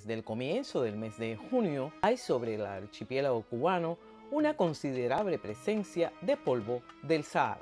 desde el comienzo del mes de junio hay sobre el archipiélago cubano una considerable presencia de polvo del Sahara.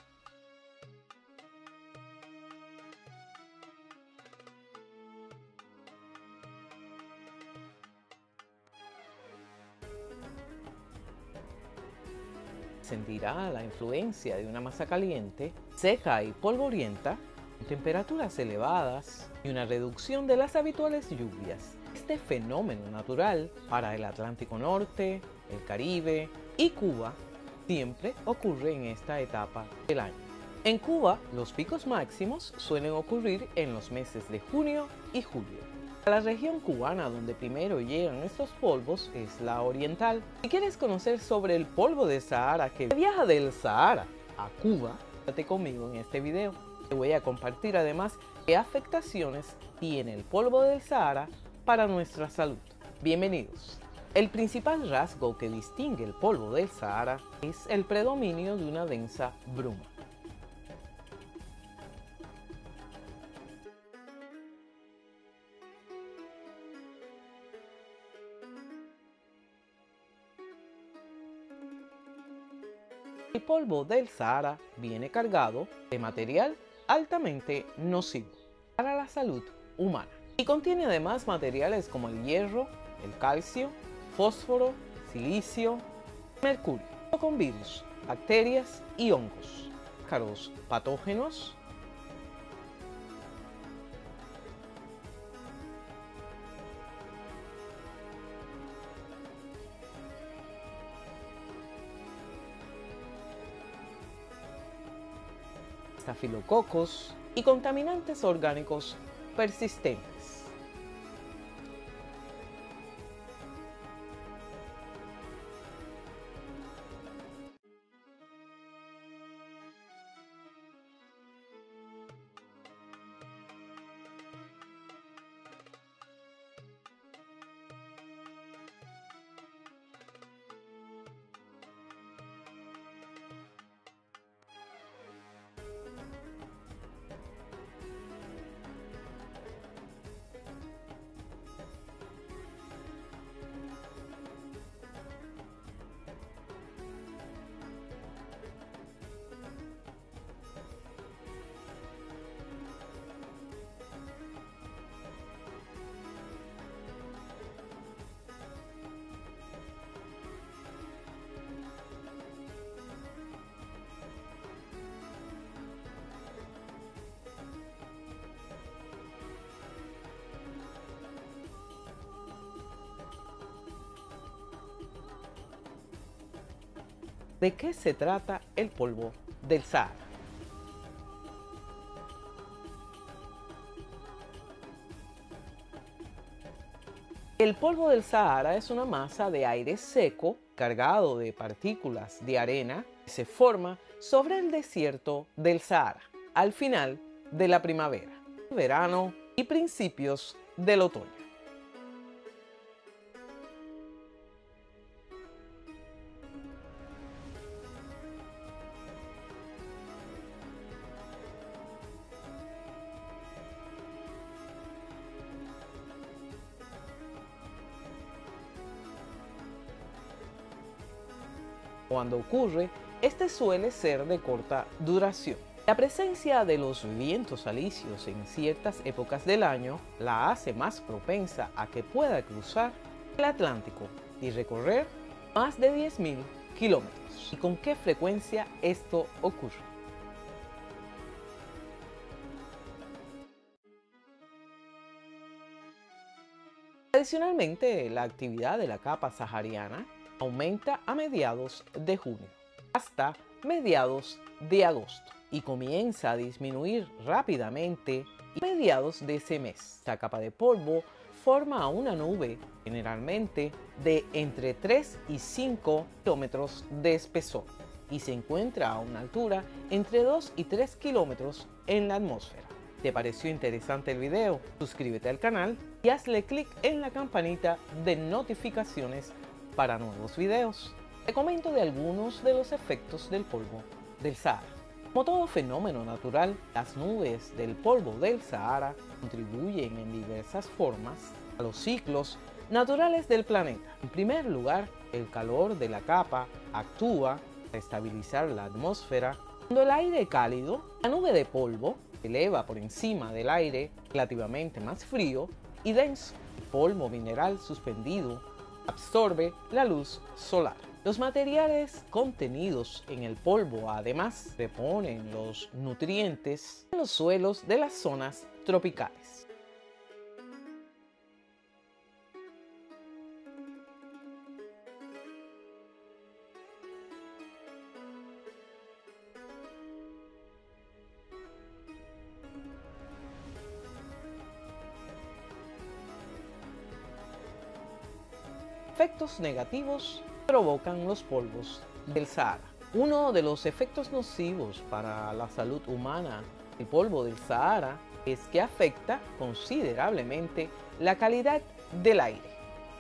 Sentirá la influencia de una masa caliente, seca y polvorienta, con temperaturas elevadas y una reducción de las habituales lluvias. Este fenómeno natural para el Atlántico Norte, el Caribe y Cuba siempre ocurre en esta etapa del año. En Cuba, los picos máximos suelen ocurrir en los meses de junio y julio. La región cubana donde primero llegan estos polvos es la oriental. Si quieres conocer sobre el polvo del Sahara que viaja del Sahara a Cuba, quédate conmigo en este video. Te voy a compartir además qué afectaciones tiene el polvo del Sahara para nuestra salud. Bienvenidos. El principal rasgo que distingue el polvo del Sahara es el predominio de una densa bruma. El polvo del Sahara viene cargado de material altamente nocivo para la salud humana y contiene además materiales como el hierro, el calcio, fósforo, silicio, mercurio, con virus, bacterias y hongos, ácaros patógenos, estafilococos y contaminantes orgánicos persistentes. ¿De qué se trata el polvo del Sahara? El polvo del Sahara es una masa de aire seco cargado de partículas de arena que se forma sobre el desierto del Sahara al final de la primavera, verano y principios del otoño. Cuando ocurre, este suele ser de corta duración. La presencia de los vientos alisios en ciertas épocas del año la hace más propensa a que pueda cruzar el Atlántico y recorrer más de 10.000 kilómetros. ¿Y con qué frecuencia esto ocurre? Adicionalmente, la actividad de la capa sahariana aumenta a mediados de junio hasta mediados de agosto y comienza a disminuir rápidamente a mediados de ese mes. Esta capa de polvo forma una nube generalmente de entre 3 y 5 kilómetros de espesor y se encuentra a una altura entre 2 y 3 kilómetros en la atmósfera. ¿Te pareció interesante el video? Suscríbete al canal y hazle clic en la campanita de notificaciones para nuevos videos. Te comento de algunos de los efectos del polvo del Sahara. Como todo fenómeno natural, las nubes del polvo del Sahara contribuyen en diversas formas a los ciclos naturales del planeta. En primer lugar, el calor de la capa actúa para estabilizar la atmósfera. Cuando el aire cálido, la nube de polvo, se eleva por encima del aire relativamente más frío y denso. El polvo mineral suspendido absorbe la luz solar. Los materiales contenidos en el polvo además reponen los nutrientes en los suelos de las zonas tropicales. Efectos negativos provocan los polvos del Sahara. Uno de los efectos nocivos para la salud humana del polvo del Sahara es que afecta considerablemente la calidad del aire.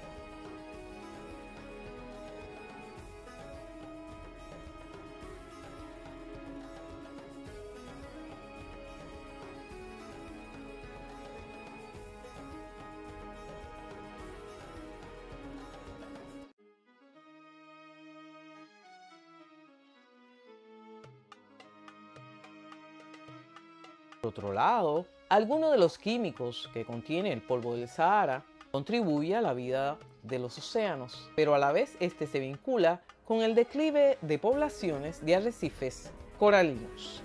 Por otro lado, algunos de los químicos que contiene el polvo del Sahara contribuye a la vida de los océanos, pero a la vez este se vincula con el declive de poblaciones de arrecifes coralinos.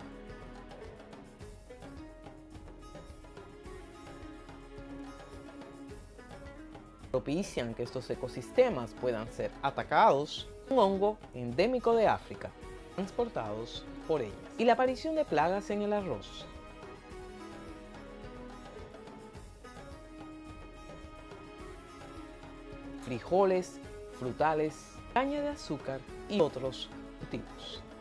Propician que estos ecosistemas puedan ser atacados por un hongo endémico de África, transportados por ellas, y la aparición de plagas en el arroz. Frijoles, frutales, caña de azúcar y otros cultivos.